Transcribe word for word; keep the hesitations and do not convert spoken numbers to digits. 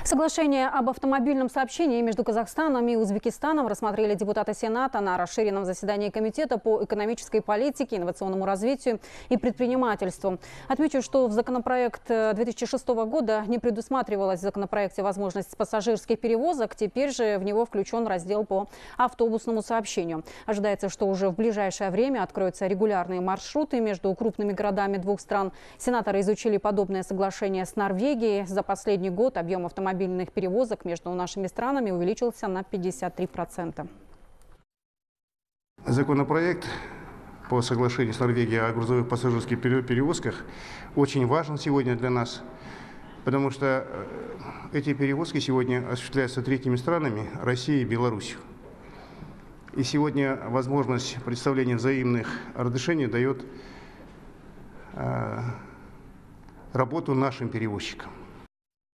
Соглашение об автомобильном сообщении между Казахстаном и Узбекистаном рассмотрели депутаты Сената на расширенном заседании Комитета по экономической политике, инновационному развитию и предпринимательству. Отмечу, что в законопроект две тысячи шестого года не предусматривалась в законопроекте возможность пассажирских перевозок. Теперь же в него включен раздел по автобусному сообщению. Ожидается, что уже в ближайшее время откроются регулярные маршруты между крупными городами двух стран. Сенаторы изучили подобное соглашение с Норвегией. За последний год объем автомобильных перевозок между нашими странами увеличился на пятьдесят три процента. Законопроект по соглашению с Норвегией о грузовых пассажирских перевозках очень важен сегодня для нас, потому что эти перевозки сегодня осуществляются третьими странами – Россией и Беларусью. И сегодня возможность представления взаимных разрешений дает работу нашим перевозчикам.